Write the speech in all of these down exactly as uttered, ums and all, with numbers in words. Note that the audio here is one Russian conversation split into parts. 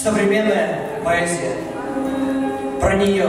современная поэзия. Про нее.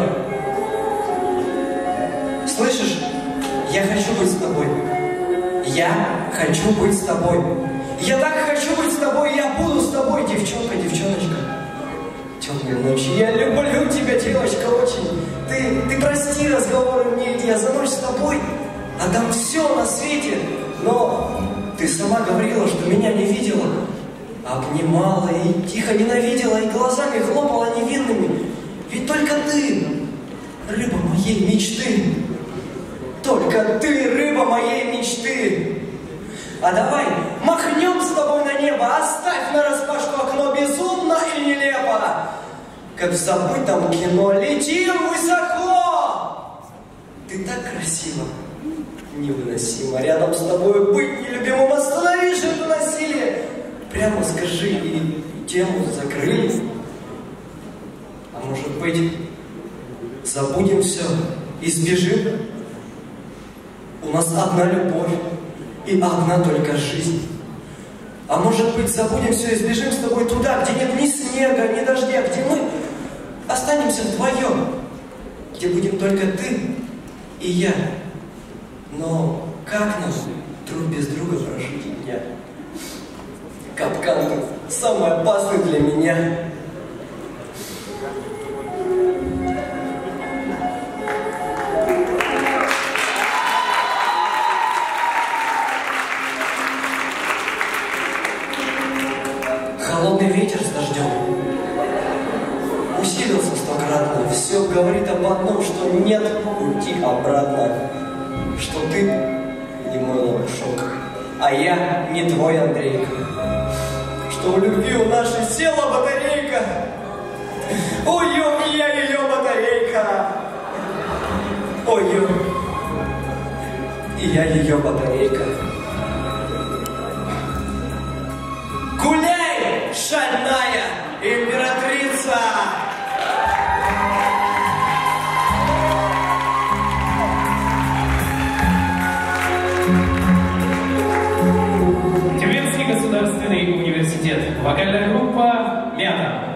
Слышишь? Я хочу быть с тобой. Я хочу быть с тобой. Я так хочу быть с тобой, я буду с тобой, девчонка, девчоночка. Темные ночи, я люблю тебя, девочка, очень. Ты, ты прости разговоры мне, я за ночь с тобой. А там все на свете. Но ты сама говорила, что меня не видела. Обнимала и тихо ненавидела, и глазами хлопала невинными. Ведь только ты, рыба моей мечты. Только ты, рыба моей мечты. А давай махнем с тобой на небо, оставь нараспашку окно, безумно и нелепо. Как в забытом кино, летим высоко. Ты так красива, невыносимо. Рядом с тобой быть нелюбимым, остановишь это насилие. Прямо скажи, и тему закрыли. А может быть, забудем все и сбежим? У нас одна любовь и одна только жизнь. А может быть, забудем все и сбежим с тобой туда, где нет ни снега, ни дождя, где мы останемся вдвоем, где будем только ты и я. Но как нам друг без друга прожить дня? Капкан тут самый опасный для меня. Холодный ветер с дождем усилился стократно. Все говорит об одном, что нет пути обратно. Что ты не мой лопушок, а я не твой Андрейка. Что у любви у нашей села батарейка. Ой-ой, я ее батарейка. Ой-ой, и я ее батарейка. Гуляй, шальная императрица! Тюменский государственный университет. Вокальная группа «Мята».